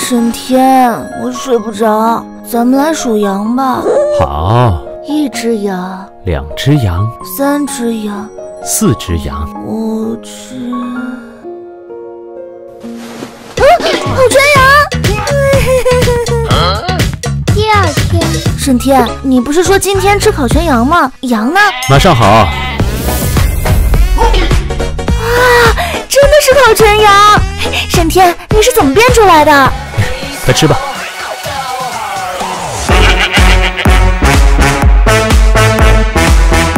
沈天，我睡不着，咱们来数羊吧。 好 ，1只羊 ，2只羊 ，3只羊 ，4只羊 ，5只。烤全羊！ 第2天， 沈天，你不是说今天吃烤全羊吗？羊呢？ 马上好。 真的是烤全羊！沈天，你是怎么变出来的？ 快吃吧。